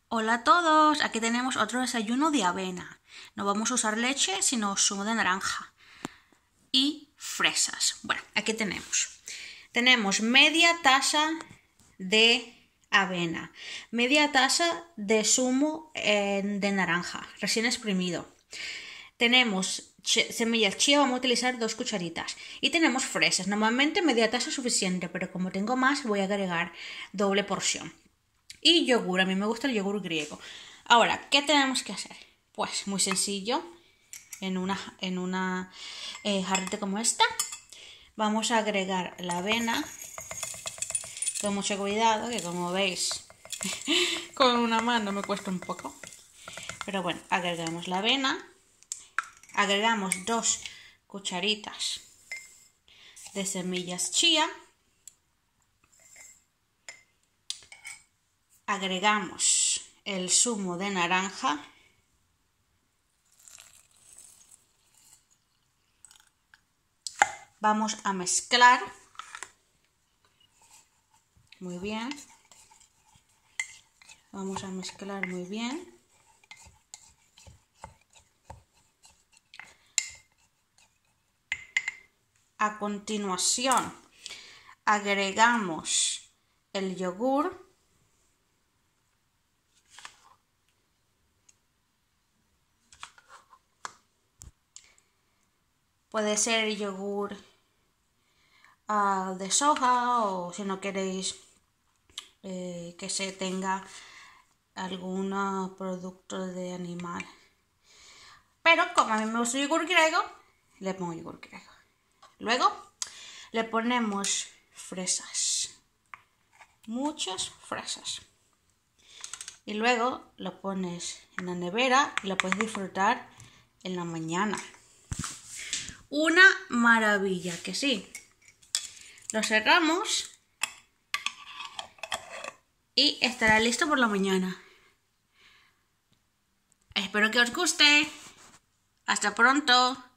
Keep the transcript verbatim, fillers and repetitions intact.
Hola a todos, aquí tenemos otro desayuno de avena. No vamos a usar leche, sino zumo de naranja y fresas. Bueno, aquí tenemos. Tenemos media taza de avena, media taza de zumo eh, de naranja, recién exprimido. Tenemos semillas chía, vamos a utilizar dos cucharitas. Y tenemos fresas, normalmente media taza es suficiente, pero como tengo más voy a agregar doble porción. Y yogur, a mí me gusta el yogur griego. Ahora, ¿qué tenemos que hacer? Pues muy sencillo, en una, en una eh, jarrita como esta, vamos a agregar la avena con mucho cuidado, que como veis, con una mano me cuesta un poco. Pero bueno, agregamos la avena, agregamos dos cucharitas de semillas chía, agregamos el zumo de naranja, vamos a mezclar muy bien, vamos a mezclar muy bien. A continuación agregamos el yogur, puede ser yogur uh, de soja, o si no queréis eh, que se tenga algún producto de animal, pero como a mí me gusta el yogur griego, le pongo yogur griego. Luego le ponemos fresas, muchas fresas, y luego lo pones en la nevera y lo puedes disfrutar en la mañana. Una maravilla, que sí. Lo cerramos y estará listo por la mañana. Espero que os guste. Hasta pronto.